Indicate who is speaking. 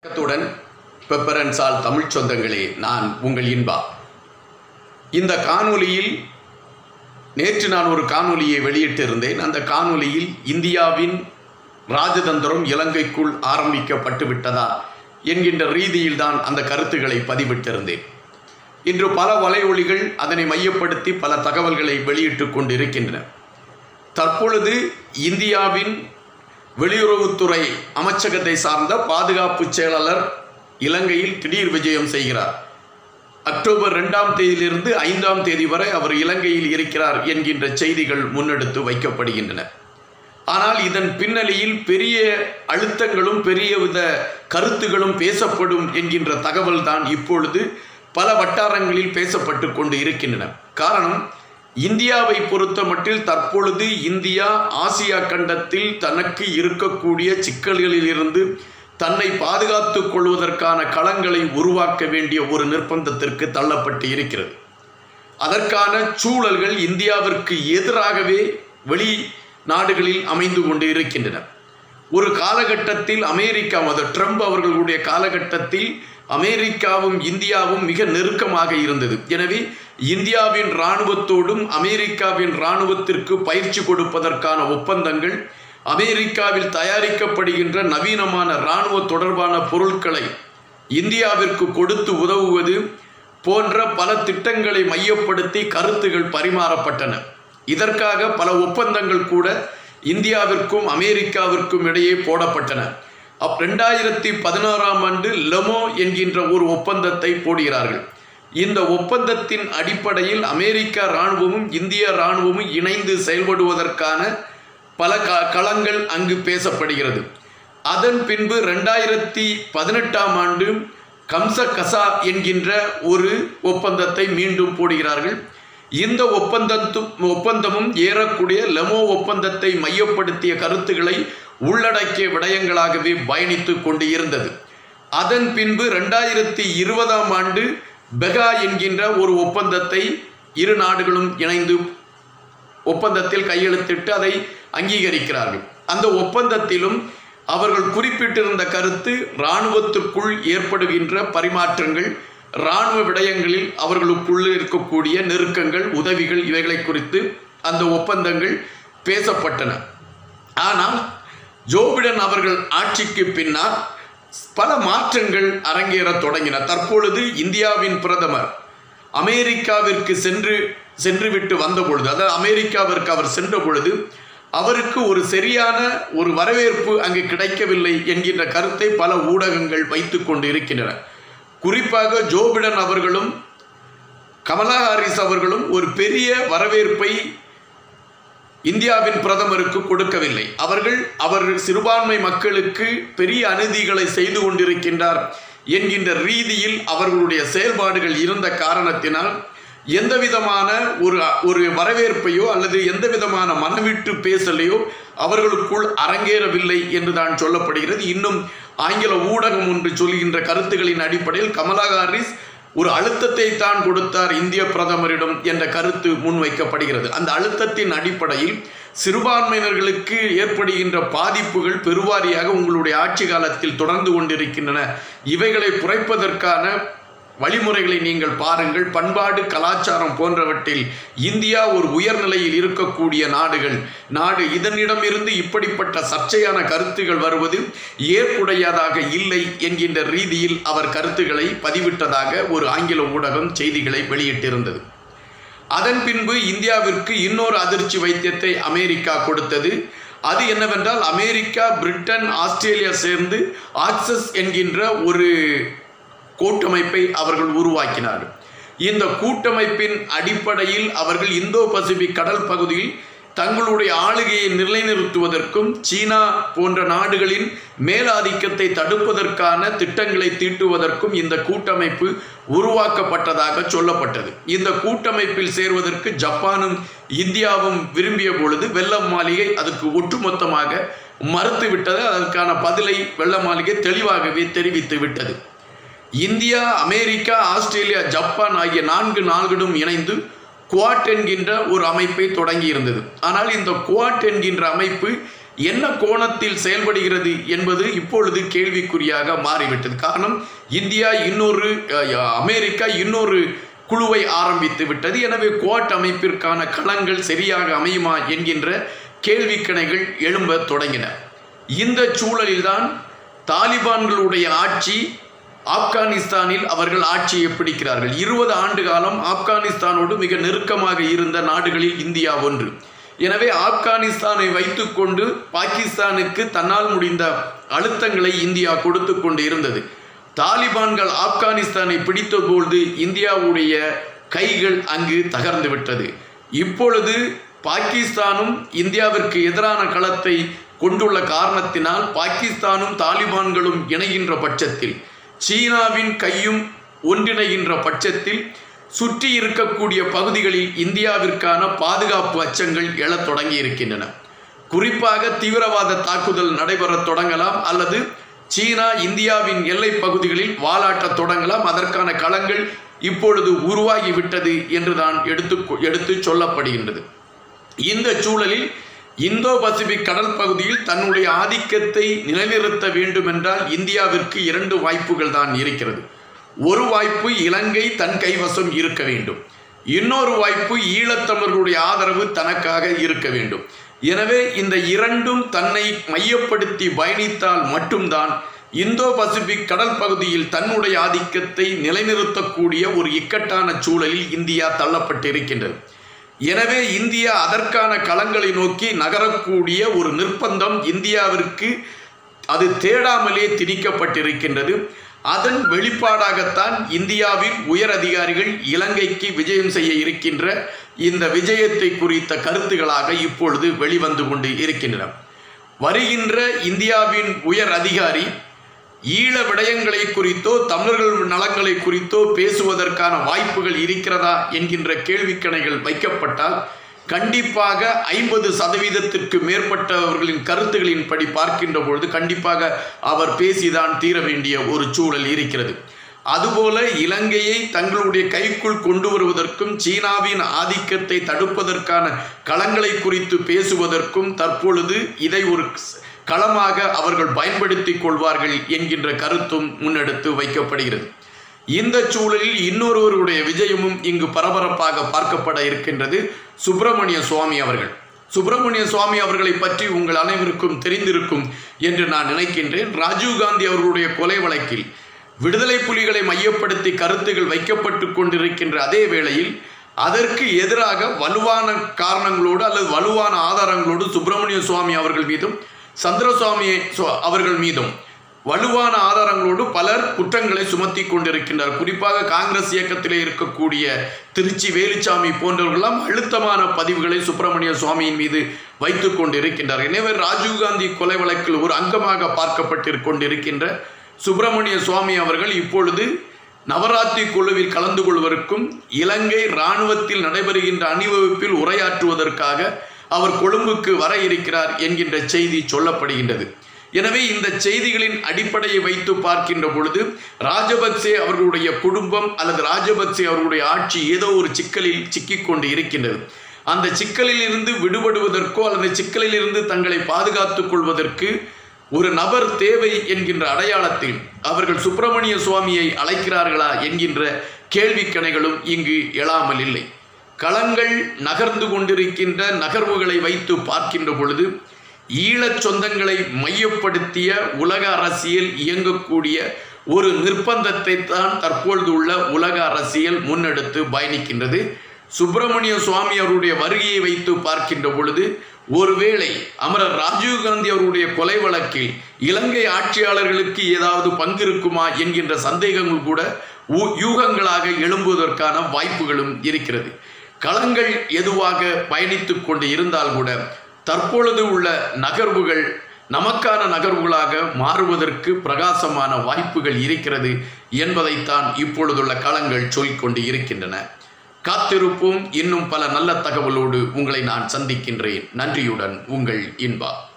Speaker 1: வணக்கத்துடன் பெப்பரன்சால் தமிழ் சொந்தங்களே, நான் உங்கள் இன்பா. இந்த காணொலியில் நேற்று நான் ஒரு காணொலியை வெளியிட்டிருந்தேன். அந்த காணொலியில் இந்தியாவின் ராஜதந்திரம் இலங்கைக்குள் ஆரம்பிக்கப்பட்டு விட்டதா என்கின்ற ரீதியில் தான் அந்த கருத்துக்களை பதிவிட்டிருந்தேன். இன்று பல வலையொலிகள் அதனை மையப்படுத்தி பல தகவல்களை வெளியிட்டு கொண்டிருக்கின்றன. தற்பொழுது இந்தியாவின் வெளியுறவுத்துறை அமைச்சகத்தை சார்ந்த பாதுகாப்பு செயலாளர் இலங்கையில் திடீர் விஜயம் செய்கிறார். அக்டோபர் 2ஆம் தேதியிலிருந்து 5ஆம் தேதி வரை அவர் இலங்கையில் இருக்கிறார் என்கின்ற செய்திகள் முன்னெடுத்து வைக்கப்படுகின்றன. ஆனால் இதன் பின்னணியில் பெரிய அழுத்தங்களும் பெரியவித கருத்துகளும் பேசப்படும் என்கின்ற தகவல் தான் இப்பொழுது பல வட்டாரங்களில் பேசப்பட்டு கொண்டு இருக்கின்றன. காரணம், இந்தியாவை பொறுத்த மட்டில் தற்பொழுது இந்தியா ஆசியா கண்டத்தில் தனக்கு இருக்கக்கூடிய சிக்கல்களிலிருந்து தன்னை பாதுகாத்துக் கொள்வதற்கான களங்களை உருவாக்க வேண்டிய ஒரு நிர்பந்தத்திற்கு தள்ளப்பட்டு இருக்கிறது. அதற்கான சூழல்கள் இந்தியாவிற்கு எதிராகவே வெளிநாடுகளில் அமைந்து கொண்டு இருக்கின்றன. ஒரு காலகட்டத்தில் அமெரிக்கா, ட்ரம்ப் அவர்களுடைய காலகட்டத்தில் அமெரிக்காவும் இந்தியாவும் மிக நெருக்கமாக இருந்தது. எனவே இந்தியாவின் இராணுவத்தோடும் அமெரிக்காவின் இராணுவத்திற்கு பயிற்சி கொடுப்பதற்கான ஒப்பந்தங்கள், அமெரிக்காவில் தயாரிக்கப்படுகின்ற நவீனமான இராணுவ தொடர்பான பொருட்களை இந்தியாவிற்கு கொடுத்து உதவுவது போன்ற பல திட்டங்களை மையப்படுத்தி கருத்துகள் பரிமாறப்பட்டன. இதற்காக பல ஒப்பந்தங்கள் கூட இந்தியாவிற்கும் அமெரிக்காவிற்கும் இடையே போடப்பட்டன. 2016ஆம் ஆண்டு லெமோ என்கின்ற ஒரு ஒப்பந்தத்தை போடுகிறார்கள். இந்த ஒப்பந்தத்தின் அடிப்படையில் அமெரிக்க இராணுவமும் இந்திய இராணுவமும் இணைந்து செயல்படுவதற்கான பல களங்கள் அங்கு பேசப்படுகிறது. அதன் பின்பு 2018ஆம் ஆண்டு கம்சகசா என்கின்ற ஒரு ஒப்பந்தத்தை மீண்டும் போடுகிறார்கள். இந்த ஒப்பந்தமும் ஏறக்கூடிய லெமோ ஒப்பந்தத்தை மையப்படுத்திய கருத்துக்களை உள்ளடக்கிய விடயங்களாகவே பயணித்து கொண்டு இருந்தது. அதன் பின்பு 2020ஆம் ஆண்டு பெகா என்கின்ற ஒரு ஒப்பந்தத்தை இரு நாடுகளும் இணைந்து ஒப்பந்தத்தில் கையெழுத்திட்டு அதை அங்கீகரிக்கிறார்கள். அந்த ஒப்பந்தத்திலும் அவர்கள் குறிப்பிட்டிருந்த கருத்து, இராணுவத்திற்குள் ஏற்படுகின்ற பரிமாற்றங்கள், இராணுவ விடயங்களில் அவர்களுக்குள் இருக்கக்கூடிய நெருக்கங்கள், உதவிகள், இவைகளை குறித்து அந்த ஒப்பந்தங்கள் பேசப்பட்டன. ஆனால் ஜோ பிடன் அவர்கள் ஆட்சிக்கு பின்னால் பல மாற்றங்கள் அரங்கேற தொடங்கின. தற்பொழுது இந்தியாவின் பிரதமர் அமெரிக்காவிற்கு சென்றுவிட்டு வந்த பொழுது, அதாவது அமெரிக்காவிற்கு அவர் சென்ற பொழுது அவருக்கு ஒரு சரியான ஒரு வரவேற்பு அங்கு கிடைக்கவில்லை என்கின்ற கருத்தை பல ஊடகங்கள் வைத்து கொண்டு இருக்கின்றன. குறிப்பாக ஜோ பிடன் அவர்களும் கமலா ஹாரிஸ் அவர்களும் ஒரு பெரிய வரவேற்பை இந்தியாவின் பிரதமருக்கு கொடுக்கவில்லை. அவர் சிறுபான்மை மக்களுக்கு பெரிய அநீதிகளை செய்து கொண்டிருக்கின்றார் என்கின்ற ரீதியில் அவர்களுடைய செயல்பாடுகள் இருந்த காரணத்தினால் எந்தவிதமான ஒரு வரவேற்பையோ அல்லது எந்தவிதமான மனவிட்டு பேசலையோ அவர்களுக்குள் அரங்கேறவில்லை என்று தான் சொல்லப்படுகிறது. இன்னும் ஆங்கில ஊடகம் ஒன்று சொல்கின்ற கருத்துக்களின் அடிப்படையில் கமலா ஹாரிஸ் ஒரு அழுத்தத்தை தான் கொடுத்தார் இந்திய பிரதமரிடம் என்ற கருத்து முன்வைக்கப்படுகிறது. அந்த அழுத்தத்தின் அடிப்படையில் சிறுபான்மையினர்களுக்கு ஏற்படுகின்ற பாதிப்புகள் பெருவாரியாக உங்களுடைய ஆட்சி காலத்தில் தொடர்ந்து கொண்டிருக்கின்றன. இவைகளை குறைப்பதற்கான வழிமுறைகளை நீங்கள் பாருங்கள். பண்பாடு, கலாச்சாரம் போன்றவற்றில் இந்தியா ஒரு உயர்நிலையில் இருக்கக்கூடிய நாடு. இதனிடமிருந்து இப்படிப்பட்ட சர்ச்சையான கருத்துகள் வருவது ஏற்புடையதாக இல்லை என்கின்ற ரீதியில் அவர் கருத்துக்களை பதிவிட்டதாக ஒரு ஆங்கில ஊடகம் செய்திகளை வெளியிட்டிருந்தது. அதன் பின்பு இந்தியாவிற்கு இன்னொரு அதிர்ச்சி வைத்தியத்தை அமெரிக்கா கொடுத்தது. அது என்னவென்றால், அமெரிக்கா, பிரிட்டன், ஆஸ்திரேலியா சேர்ந்து ஆக்சஸ் என்கின்ற ஒரு கூட்டமைப்பை அவர்கள் உருவாக்கினார்கள். இந்த கூட்டமைப்பின் அடிப்படையில் அவர்கள் இந்தோ பசிபிக் கடல் பகுதியில் தங்களுடைய ஆளுகையை நிலைநிறுத்துவதற்கும் சீனா போன்ற நாடுகளின் மேலாதிக்கத்தை தடுப்பதற்கான திட்டங்களை தீட்டுவதற்கும் இந்த கூட்டமைப்பு உருவாக்கப்பட்டதாக சொல்லப்பட்டது. இந்த கூட்டமைப்பில் சேர்வதற்கு ஜப்பானும் இந்தியாவும் விரும்பிய பொழுது வெள்ளை மாளிகை அதுக்கு ஒட்டுமொத்தமாக மறுத்துவிட்டது. அதற்கான பதிலை வெள்ளை மாளிகை தெளிவாகவே தெரிவித்து விட்டது. இந்தியா, அமெரிக்கா, ஆஸ்திரேலியா, ஜப்பான் ஆகிய 4 நாடுகளும் இணைந்து குவாட் என்கின்ற ஒரு அமைப்பை தொடங்கி இருந்தது. ஆனால் இந்த குவாட் என்கின்ற அமைப்பு என்ன கோணத்தில் செயல்படுகிறது என்பது இப்பொழுது கேள்விக்குறியாக மாறிவிட்டது. காரணம், இந்தியா அமெரிக்கா இன்னொரு குழுவை ஆரம்பித்து விட்டது. எனவே குவாட் அமைப்பிற்கான களங்கள் சரியாக அமையுமா என்கின்ற கேள்விக்கணைகள் எழும்ப தொடங்கின. இந்த சூழலில்தான் தாலிபான்களுடைய ஆட்சி ஆப்கானிஸ்தானில் அவர்கள் ஆட்சியை பிடிக்கிறார்கள். 20 ஆண்டு காலம் ஆப்கானிஸ்தானோடு மிக நெருக்கமாக இருந்த நாடுகளில் இந்தியா ஒன்று. எனவே ஆப்கானிஸ்தானை வைத்துக்கொண்டு பாகிஸ்தானுக்கு தன்னால் முடிந்த அழுத்தங்களை இந்தியா கொடுத்து கொண்டு இருந்தது. தாலிபான்கள் ஆப்கானிஸ்தானை பிடித்தபோது இந்தியாவுடைய கைகள் அங்கு தகர்ந்து விட்டது. இப்பொழுது பாகிஸ்தானும் இந்தியாவிற்கு எதிரான களத்தை கொண்டுள்ள காரணத்தினால் பாகிஸ்தானும் தாலிபான்களும் இணைகின்ற பட்சத்தில், சீனாவின் கையும் ஒன்றிணைகின்ற பட்சத்தில் சுற்றி இருக்கக்கூடிய பகுதிகளில் இந்தியாவிற்கான பாதுகாப்பு அச்சங்கள் எழத் தொடங்கி இருக்கின்றன. குறிப்பாக தீவிரவாத தாக்குதல் நடைபெறத் தொடங்கலாம், அல்லது சீனா இந்தியாவின் எல்லை பகுதிகளில் வாலாட்டத் தொடங்கலாம். அதற்கான களங்கள் இப்பொழுது உருவாகிவிட்டது என்றுதான் எடுத்து சொல்லப்படுகின்றது. இந்த சூழலில் இந்தோ பசிபிக் கடல் பகுதியில் தன்னுடைய ஆதிக்கத்தை நிலைநிறுத்த வேண்டும் என்றால் இந்தியாவிற்கு 2 வாய்ப்புகள் தான் இருக்கிறது. ஒரு வாய்ப்பு இலங்கை தன் கைவசம் இருக்க வேண்டும், இன்னொரு வாய்ப்பு ஈழத்தமிழர்களுடைய ஆதரவு தனக்காக இருக்க வேண்டும். எனவே இந்த இரண்டும் தன்னை மையப்படுத்தி பயணித்தால் மட்டும்தான் இந்தோ பசிபிக் கடல் பகுதியில் தன்னுடைய ஆதிக்கத்தை நிலைநிறுத்தக்கூடிய ஒரு இக்கட்டான சூழலில் இந்தியா தள்ளப்பட்டிருக்கின்றது. எனவே இந்தியா அதற்கான களங்களை நோக்கி நகரக்கூடிய ஒரு நிர்பந்தம் இந்தியாவிற்கு அது தேடாமலே திணிக்கப்பட்டிருக்கின்றது. அதன் வெளிப்பாடாகத்தான் இந்தியாவின் உயர் அதிகாரிகள் இலங்கைக்கு விஜயம் செய்ய இருக்கின்ற இந்த விஜயத்தை குறித்த கருத்துக்களாக இப்பொழுது வெளிவந்து கொண்டு இருக்கின்றன. வருகின்ற இந்தியாவின் உயர் அதிகாரி ஈழ விடயங்களை குறித்தோ தமிழர்கள் நலங்களை குறித்தோ பேசுவதற்கான வாய்ப்புகள் இருக்கிறதா என்கின்ற கேள்விக்கணைகள் வைக்கப்பட்டால் கண்டிப்பாக 50% மேற்பட்டவர்களின் கருத்துகளின்படி பார்க்கின்ற பொழுது கண்டிப்பாக அவர் பேசிதான் தீர வேண்டிய ஒரு சூழல் இருக்கிறது. அதுபோல இலங்கையை தங்களுடைய கைக்குள் கொண்டு வருவதற்கும் சீனாவின் ஆதிக்கத்தை தடுப்பதற்கான களங்களை குறித்து பேசுவதற்கும் தற்பொழுது இதை ஒரு களமாக அவர்கள் பயன்படுத்தி கொள்வார்கள் என்கின்ற கருத்தும் முன்னெடுத்து வைக்கப்படுகிறது. இந்த சூழலில் இன்னொருவருடைய விஜயமும் இங்கு பரபரப்பாக பார்க்கப்பட இருக்கின்றது. சுப்பிரமணிய சுவாமி அவர்கள். சுப்பிரமணிய சுவாமி அவர்களை பற்றி உங்கள் அனைவருக்கும் தெரிந்திருக்கும் என்று நான் நினைக்கின்றேன். ராஜீவ்காந்தி அவர்களுடைய கொலை வழக்கில் விடுதலை புலிகளை மையப்படுத்தி கருத்துகள் வைக்கப்பட்டு கொண்டிருக்கின்ற அதே வேளையில் அதற்கு எதிராக வலுவான காரணங்களோடு அல்லது வலுவான ஆதாரங்களோடு சுப்பிரமணிய சுவாமி அவர்கள் மீதும் சந்திரசுவாமி அவர்கள் மீதும் வலுவான ஆதாரங்களோடு பலர் குற்றங்களை சுமத்தி கொண்டிருக்கின்றார். குறிப்பாக காங்கிரஸ் இயக்கத்திலே இருக்கக்கூடிய திருச்சி வேலுச்சாமி போன்றவர்களெல்லாம் அழுத்தமான பதிவுகளை சுப்பிரமணிய சுவாமியின் மீது வைத்து கொண்டிருக்கின்றார். எனவே ராஜீவ்காந்தி கொலை வழக்கில் ஒரு அங்கமாக பார்க்கப்பட்டு கொண்டிருக்கின்ற சுப்பிரமணிய சுவாமி அவர்கள் இப்பொழுது நவராத்திரி குழுவில் கலந்து கொள்வதற்கும் இலங்கை இராணுவத்தில் நடைபெறுகின்ற அணிவகுப்பில் உரையாற்றுவதற்காக அவர் கொழும்புக்கு வர இருக்கிறார் என்கின்ற செய்தி சொல்லப்படுகின்றது. எனவே இந்த செய்திகளின் அடிப்படையை வைத்து பார்க்கின்ற பொழுது ராஜபக்சே அவர்களுடைய குடும்பம் அல்லது ராஜபக்சே அவர்களுடைய ஆட்சி ஏதோ ஒரு சிக்கலில் சிக்கிக்கொண்டு இருக்கின்றது. அந்த சிக்கலில் இருந்து விடுபடுவதற்கோ அல்லது சிக்கலில் இருந்து தங்களை பாதுகாத்துக் கொள்வதற்கு ஒரு நபர் தேவை என்கின்ற அடையாளத்தில் அவர்கள் சுப்பிரமணிய சுவாமியை அழைக்கிறார்களா என்கின்ற கேள்விக்கணைகளும் இங்கு எழாமல் இல்லை. களங்கள் நகர்ந்து கொண்டிருக்கின்ற நகர்வுகளை வைத்து பார்க்கின்ற பொழுது ஈழச் சொந்தங்களை மையப்படுத்திய உலக அரசியல் இயங்கக்கூடிய ஒரு நிர்பந்தத்தை தான் தற்பொழுது உள்ள உலக அரசியல் முன்னெடுத்து பயணிக்கின்றது. சுப்பிரமணிய சுவாமி அவருடைய வருகையை வைத்து பார்க்கின்ற பொழுது ஒருவேளை அமரர் ராஜீவ்காந்தி அவருடைய கொலை வழக்கில் இலங்கை ஆட்சியாளர்களுக்கு ஏதாவது பங்கு இருக்குமா என்கின்ற சந்தேகங்கள் கூட யூகங்களாக எழும்புவதற்கான வாய்ப்புகளும் இருக்கிறது. களங்கள் எதுவாக பயணித்து கொண்டு இருந்தால் கூட தற்பொழுது உள்ள நகர்வுகள் நமக்கான நகர்வுகளாக மாறுவதற்கு பிரகாசமான வாய்ப்புகள் இருக்கிறது என்பதைத்தான் இப்பொழுதுள்ள களங்கள் சொல்லிக்கொண்டு இருக்கின்றன. காத்திருப்போம். இன்னும் பல நல்ல தகவலோடு உங்களை நான் சந்திக்கின்றேன். நன்றியுடன் உங்கள் இன்பா.